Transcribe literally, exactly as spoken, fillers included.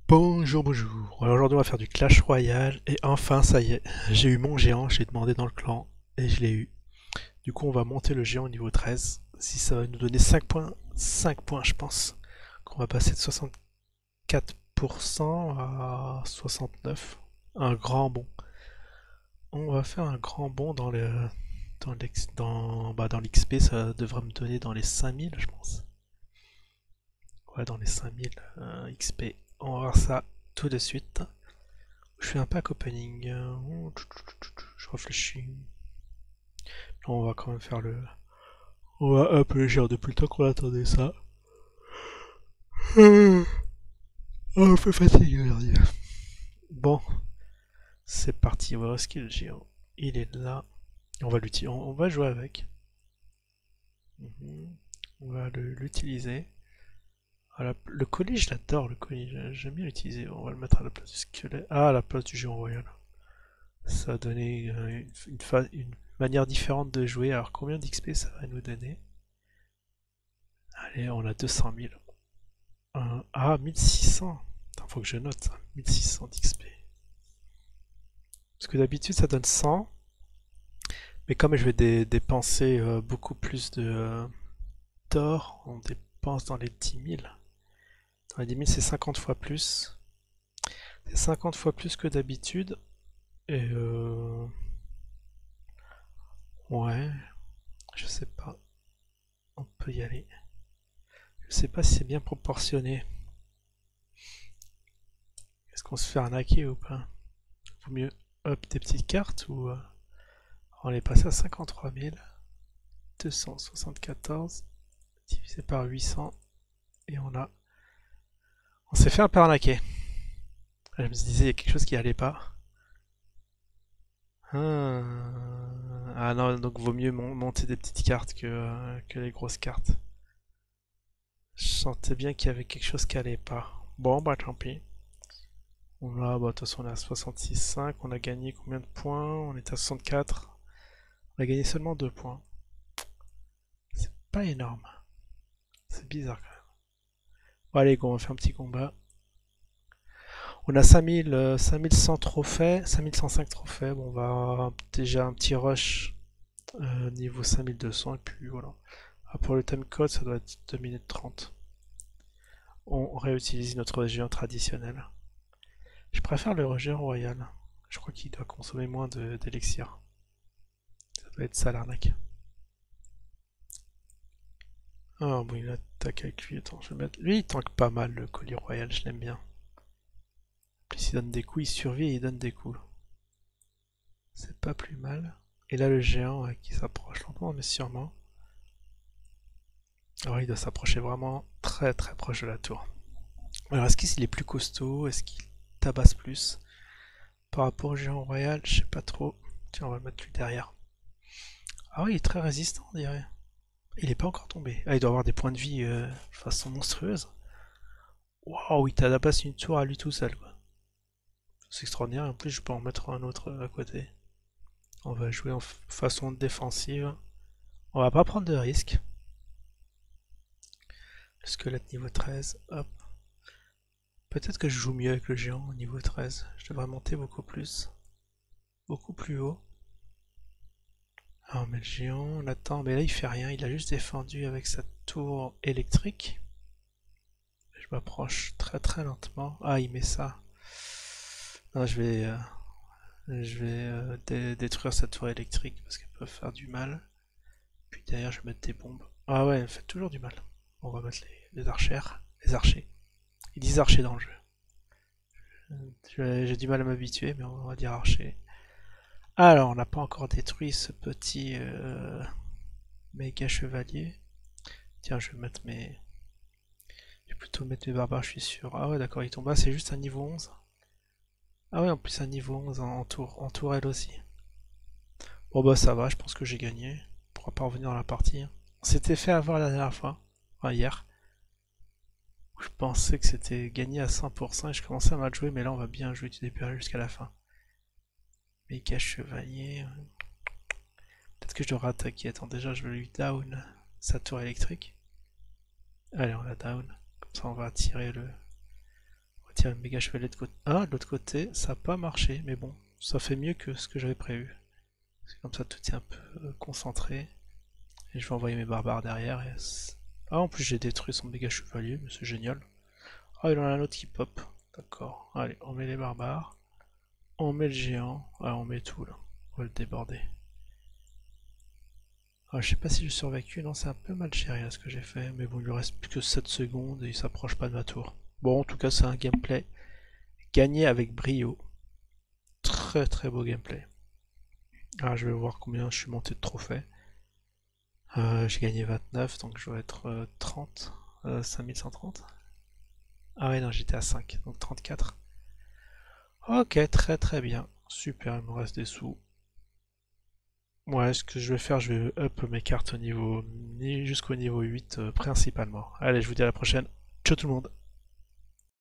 Bonjour, bonjour. Alors aujourd'hui on va faire du Clash Royale et enfin ça y est, j'ai eu mon géant, je l'ai demandé dans le clan et je l'ai eu. Du coup on va monter le géant au niveau treize. Si ça va nous donner cinq points, cinq points je pense. Qu'on va passer de soixante-quatre pour cent à soixante-neuf. Un grand bond. On va faire un grand bond dans le dans l'ex dans bah dans l'X P, ça devrait me donner dans les cinq mille je pense. Ouais, dans les cinq mille euh, X P. On va voir ça tout de suite. Je fais un pack opening. Je réfléchis. On va quand même faire le. On va up le géant depuis le temps qu'on attendait ça. Oh, on fait fatigué aujourd'hui. Bon, c'est parti. On va voir ce qu'il est le géant. Il est là. On va l'utiliser. On, on va jouer avec. Mhm. On va l'utiliser. Voilà. Le colis, je l'adore. Le colis, j'aime bien l'utiliser. On va le mettre à la place du squelette. Ah, à la place du géant royal. Ça va donner une, une, une manière différente de jouer. Alors combien d'X P ça va nous donner? Allez, on a deux cent mille. Euh, ah, mille six cents. Attends, faut que je note ça. mille six cents d'X P. Parce que d'habitude ça donne cent. Mais comme je vais dé dépenser euh, beaucoup plus de euh, d'or, on dépense dans les dix mille. Dans les dix mille c'est cinquante fois plus. C'est cinquante fois plus que d'habitude. Et euh... ouais, je sais pas. On peut y aller. Je sais pas si c'est bien proportionné. Est-ce qu'on se fait arnaquer ou pas? Vaut mieux up des petites cartes ou... Euh, on est passé à cinquante-trois mille deux cent soixante-quatorze divisé par huit cents et on a... On s'est fait un peu arnaquer. Je me disais, il y a quelque chose qui allait pas. Ah, ah non, donc vaut mieux mon monter des petites cartes que, euh, que les grosses cartes. Je sentais bien qu'il y avait quelque chose qui allait pas. Bon, bah tant pis. On a, bah, de toute façon, on est à soixante-six virgule cinq. On a gagné combien de points? On est à soixante-quatre. On a gagné seulement deux points. C'est pas énorme. C'est bizarre quand même. Bon, allez, go, on va faire un petit combat. On a cinq mille, euh, cinq mille cent trophées, cinq mille cent cinq trophées. Bon, on va déjà un petit rush euh, niveau cinq mille deux cents. Et puis voilà. Ah, pour le time code, ça doit être deux minutes trente. On réutilise notre géant traditionnel. Je préfère le géant royal. Je crois qu'il doit consommer moins d'élixir. Ça doit être ça l'arnaque. Ah bon, il attaque avec lui. Attends, je vais mettre. Lui, il tank pas mal le colis royal, je l'aime bien. En plus, il donne des coups, il survit et il donne des coups. C'est pas plus mal. Et là, le géant ouais, qui s'approche lentement mais sûrement. Alors, il doit s'approcher vraiment très très proche de la tour. Alors, est-ce qu'il est plus costaud? Est-ce qu'il tabasse plus? Par rapport au géant royal, je sais pas trop. Tiens, on va le mettre lui derrière. Ah oui, il est très résistant, on dirait. Il est pas encore tombé. Ah, il doit avoir des points de vie euh, façon monstrueuse. Waouh, il tabasse une tour à lui tout seul, quoi. C'est extraordinaire, et en plus je peux en mettre un autre à côté. On va jouer en façon défensive. On va pas prendre de risques. Le squelette niveau treize, hop. Peut-être que je joue mieux avec le géant au niveau treize. Je devrais monter beaucoup plus. Beaucoup plus haut. Alors on met le géant, on attend, mais là il fait rien, il a juste défendu avec sa tour électrique. Je m'approche très très lentement. Ah, il met ça. Non, je vais, euh, je vais euh, dé détruire sa tour électrique parce qu'elle peut faire du mal. Puis derrière, je vais mettre des bombes. Ah ouais, elle fait toujours du mal. On va mettre les, les archères, les archers. Ils disent archers dans le jeu. J'ai du mal à m'habituer, mais on va dire archer. Alors, on n'a pas encore détruit ce petit euh, méga chevalier. Tiens, je vais mettre mes... Je vais plutôt mettre mes barbares, je suis sûr. Ah ouais, d'accord, il tombe. Ah, c'est juste un niveau onze. Ah ouais, en plus un niveau onze en, en tour, en tourelle aussi. Bon bah ça va, je pense que j'ai gagné. On pourra pas revenir dans la partie. On s'était fait avoir la dernière fois, enfin hier. Je pensais que c'était gagné à cent pour cent et je commençais à mal jouer, mais là on va bien jouer du début jusqu'à la fin. Méga chevalier. Peut-être que je dois attaquer. Attends, déjà je vais lui down sa tour électrique. Allez, on la down. Comme ça on va attirer le, on va faire une méga chevalier de côté. Ah, de l'autre côté, ça n'a pas marché, mais bon, ça fait mieux que ce que j'avais prévu. C'est comme ça, tout est un peu concentré. Et je vais envoyer mes barbares derrière. Et ah, en plus, j'ai détruit son méga chevalier, mais c'est génial. Ah, il en a un autre qui pop. D'accord. Allez, on met les barbares. On met le géant. Ah, on met tout là. On va le déborder. Ah, je sais pas si j'ai survécu. Non, c'est un peu mal géré là ce que j'ai fait. Mais bon, il lui reste plus que sept secondes et il s'approche pas de ma tour. Bon, en tout cas, c'est un gameplay gagné avec brio. Très très beau gameplay. Ah, je vais voir combien je suis monté de trophées. Euh, j'ai gagné vingt-neuf, donc je dois être euh, trente. Euh, cinq mille cent trente. Ah ouais, non, j'étais à cinq, donc trente-quatre. Ok, très très bien. Super, il me reste des sous. Ouais, ce que je vais faire, je vais up mes cartes au niveau jusqu'au niveau huit euh, principalement. Allez, je vous dis à la prochaine. Ciao tout le monde.